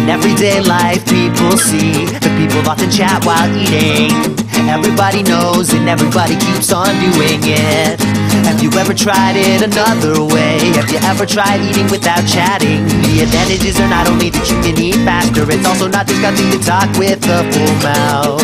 In everyday life, people see the people often chat while eating. Everybody knows and everybody keeps on doing it. Have you ever tried it another way? Have you ever tried eating without chatting? The advantages are not only that you can eat faster, it's also not disgusting to talk with a full mouth.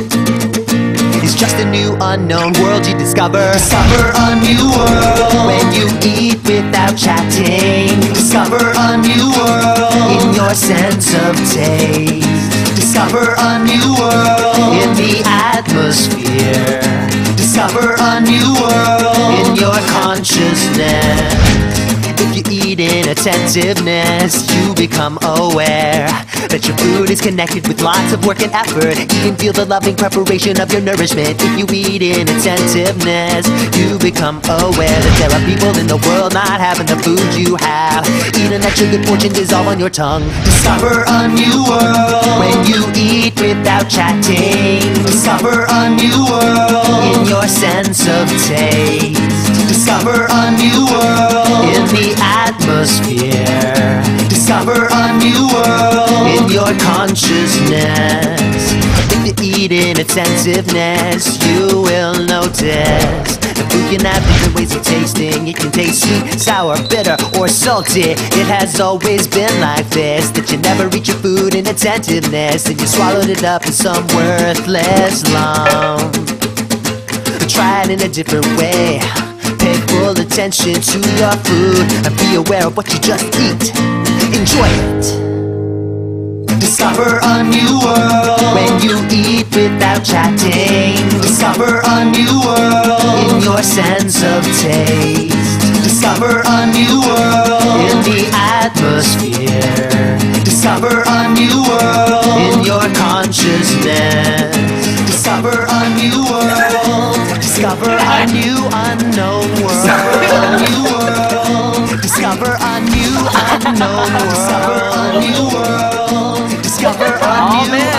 It's just a new unknown world you discover. Discover a new world when you eat without chatting. Discover a new world in your sense of taste. Discover a new world in the atmosphere. Discover a new world in your consciousness. If you eat in attentiveness, you become aware that your food is connected with lots of work and effort. Eat and feel the loving preparation of your nourishment. If you eat in attentiveness, you become aware that there are people in the world not having the food you have. Eat and let your good fortune dissolve on your tongue. Discover a new world when you eat without chatting. Discover a new world in your sense of taste. Discover a new world in the atmosphere. Discover a new world in your consciousness. If you eat in attentiveness, you will notice the food can have different ways of tasting. It can taste sweet, sour, bitter, or salty. It has always been like this, that you never eat your food in attentiveness and you swallowed it up in some worthless lump. Try it in a different way. Pay full attention to your food and be aware of what you just eat. Enjoy it. Discover a new world when you eat without chatting. Discover a new world in your sense of taste. Discover a new world in the atmosphere. Discover a new world in your consciousness. Discover a new world. Discover a new unknown world. Discover a new world. Discover a new unknown world. Discover a new world. Discover a new